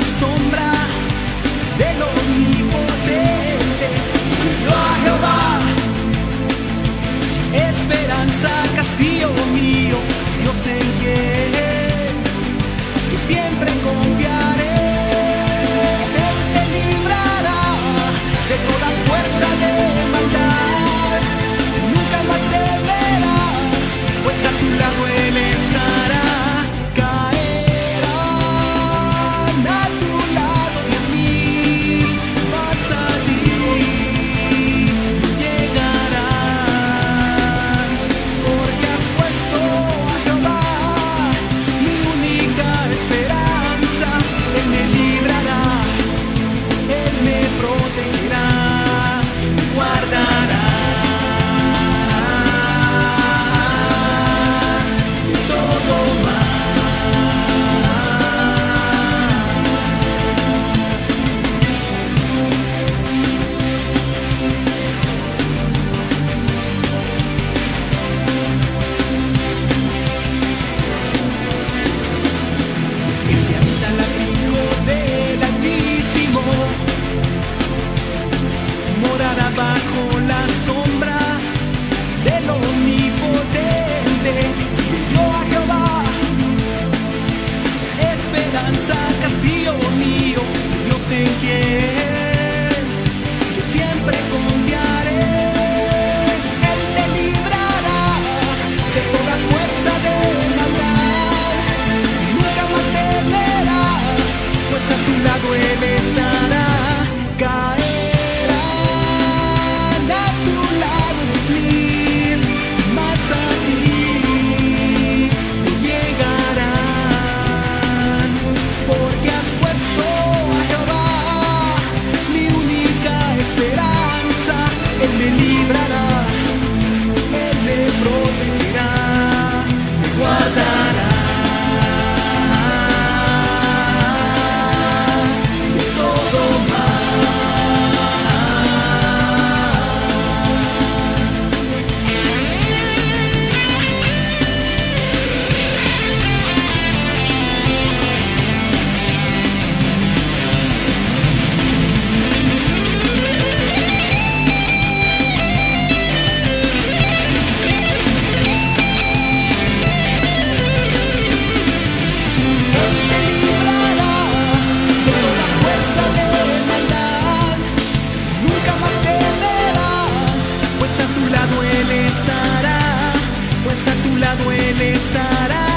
sombra del omnipotente. Yo a Jehová, esperanza, castillo mío, Dios en quien yo siempre confiaré. Él te librará de toda fuerza de maldad. Nunca más temerás, pues a tu lado Él estará. Caerán a tu lado 10,000, mas a ti no llegarán. Porque has puesto a Jehová, mi única esperanza. Él me librará, Él me protegerá, me guardará. Morada bajo la sombra del omnipotente. Yo a Jehová, esperanza, castillo mío, Dios en quien yo siempre confiaré. Él te librará de toda fuerza de maldad. Nunca más temerás, pues a tu lado Él estará. Caerán a tu lado 10,000, mas a ti no llegarán. Porque has puesto a Jehová, mi única esperanza. Él me librará, Él me protegerá, me guardará. Pues a tu lado Él estará, pues a tu lado Él estará.